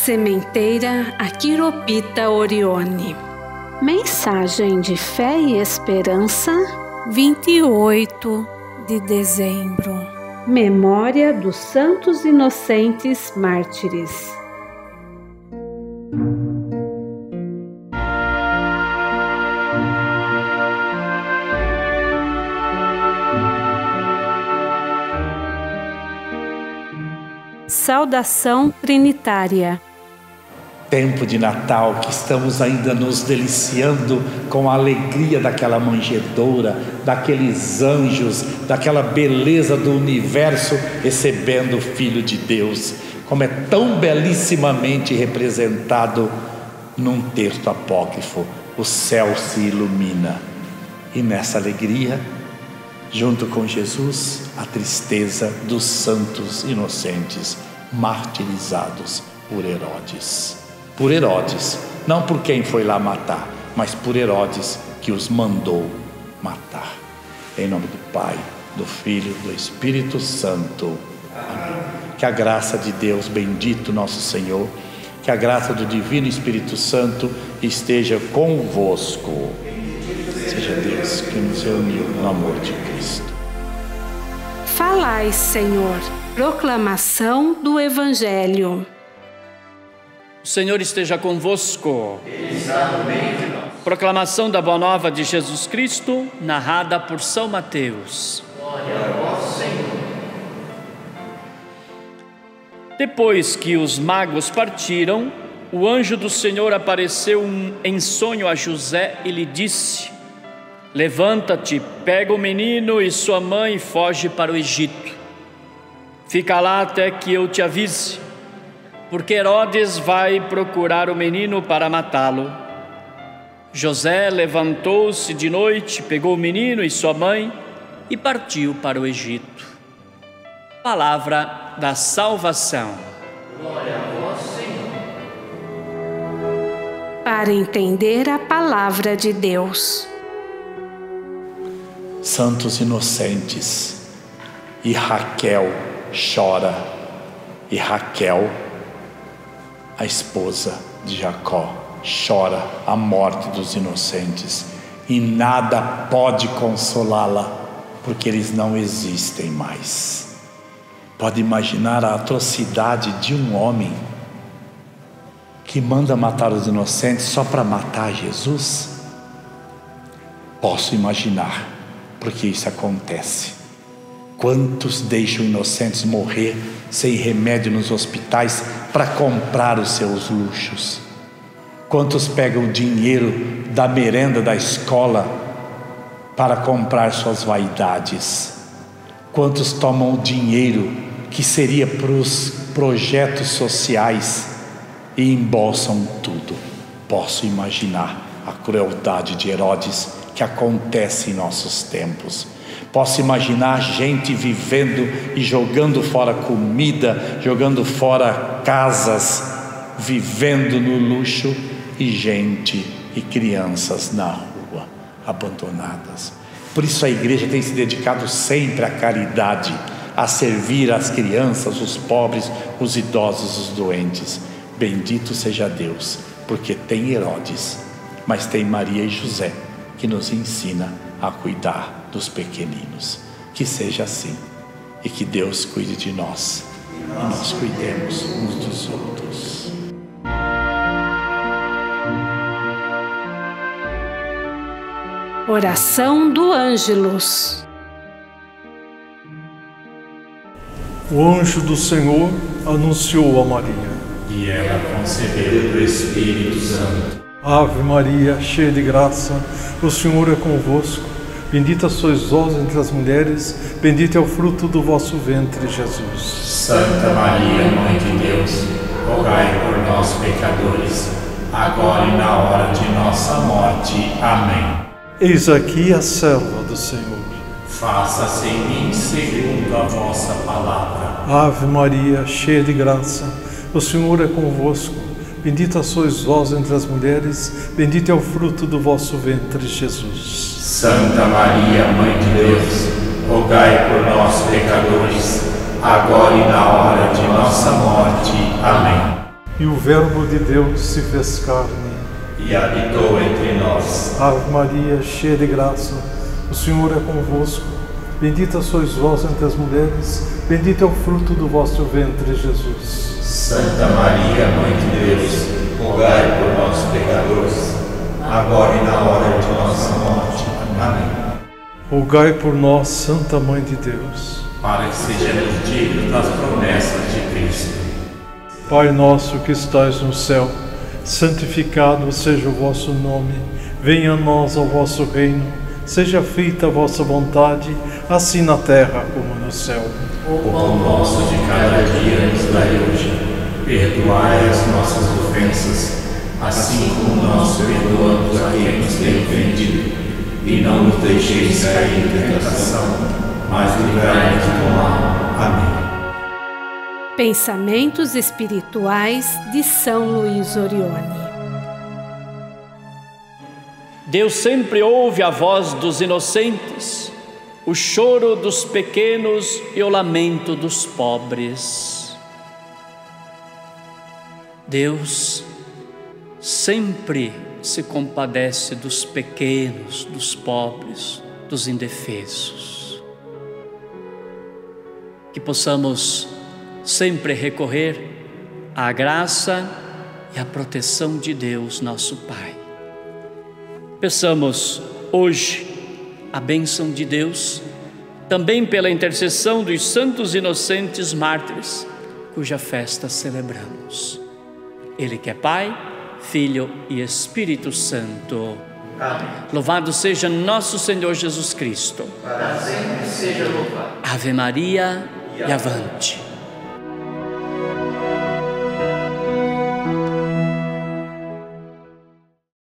Sementeira Aquiropita Orione. Mensagem de fé e esperança, 28 de dezembro. Memória dos Santos Inocentes Mártires. Saudação Trinitária. Tempo de Natal que estamos ainda nos deliciando com a alegria daquela manjedoura, daqueles anjos, daquela beleza do universo recebendo o Filho de Deus, como é tão belíssimamente representado num texto apócrifo. O céu se ilumina e nessa alegria, junto com Jesus, a tristeza dos santos inocentes martirizados por Herodes. Por Herodes, não por quem foi lá matar, mas por Herodes que os mandou matar. Em nome do Pai, do Filho e do Espírito Santo. Amém. Que a graça de Deus, bendito nosso Senhor, que a graça do Divino Espírito Santo esteja convosco. Seja Deus que nos reuniu no amor de Cristo. Falai, Senhor. Proclamação do Evangelho. O Senhor esteja convosco. Ele está no meio de nós. Proclamação da Boa Nova de Jesus Cristo, narrada por São Mateus. Glória a vós, Senhor. Depois que os magos partiram, o anjo do Senhor apareceu em sonho a José e lhe disse: levanta-te, pega o menino e sua mãe e foge para o Egito. Fica lá até que eu te avise, porque Herodes vai procurar o menino para matá-lo. José levantou-se de noite, pegou o menino e sua mãe e partiu para o Egito. Palavra da salvação. Glória a vós, Senhor. Para entender a palavra de Deus. Santos inocentes, e Raquel chora, e Raquel, a esposa de Jacó, chora a morte dos inocentes, e nada pode consolá-la, porque eles não existem mais. Pode imaginar a atrocidade de um homem que manda matar os inocentes só para matar Jesus? Posso imaginar, porque isso acontece. Quantos deixam inocentes morrer sem remédio nos hospitais para comprar os seus luxos? Quantos pegam o dinheiro da merenda da escola para comprar suas vaidades? Quantos tomam o dinheiro que seria para os projetos sociais e embolsam tudo? Posso imaginar a crueldade de Herodes que acontece em nossos tempos. Posso imaginar gente vivendo e jogando fora comida, jogando fora casas, vivendo no luxo, e gente e crianças na rua, abandonadas. Por isso a igreja tem se dedicado sempre à caridade, a servir as crianças, os pobres, os idosos, os doentes. Bendito seja Deus, porque tem Herodes, mas tem Maria e José, que nos ensina a cuidar dos pequeninos. Que seja assim, e que Deus cuide de nós e nós cuidemos uns dos outros. Oração do Ângelus. O anjo do Senhor anunciou a Maria, e ela concebeu do Espírito Santo. Ave Maria, cheia de graça, o Senhor é convosco. Bendita sois vós entre as mulheres, bendito é o fruto do vosso ventre, Jesus. Santa Maria, Mãe de Deus, rogai por nós, pecadores, agora e na hora de nossa morte. Amém. Eis aqui a serva do Senhor. Faça-se em mim segundo a vossa palavra. Ave Maria, cheia de graça, o Senhor é convosco. Bendita sois vós entre as mulheres, bendito é o fruto do vosso ventre, Jesus. Santa Maria, Mãe de Deus, rogai por nós, pecadores, agora e na hora de nossa morte. Amém. E o Verbo de Deus se fez carne e habitou entre nós. Ave Maria, cheia de graça, o Senhor é convosco. Bendita sois vós entre as mulheres, bendito é o fruto do vosso ventre, Jesus. Santa Maria, Mãe de Deus, rogai por nós, pecadores, agora e na hora de nossa morte. Amém. Rogai por nós, Santa Mãe de Deus, para que sejamos dignos das promessas de Cristo. Pai nosso que estais no céu, santificado seja o vosso nome. Venha a nós o vosso reino. Seja feita a vossa vontade, assim na terra como no céu. O pão nosso de cada dia nos dai hoje. Perdoai as nossas ofensas, assim como nós perdoamos a quem nos tem ofendido. E não nos deixeis cair em tentação, mas livrai-nos do mal. Amém. Pensamentos espirituais de São Luís Orione. Deus sempre ouve a voz dos inocentes, o choro dos pequenos e o lamento dos pobres. Deus sempre se compadece dos pequenos, dos pobres, dos indefesos. Que possamos sempre recorrer à graça e à proteção de Deus, nosso Pai. Peçamos hoje a bênção de Deus, também pela intercessão dos santos inocentes mártires, cuja festa celebramos. Ele que é Pai, Filho e Espírito Santo. Amém. Louvado seja nosso Senhor Jesus Cristo. Para sempre seja louvado. Ave Maria e avante.